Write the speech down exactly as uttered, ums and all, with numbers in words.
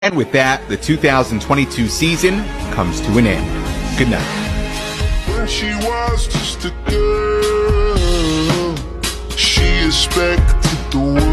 And with that, the two thousand twenty-two season comes to an end. Good night. When she was just a girl, she expected the world.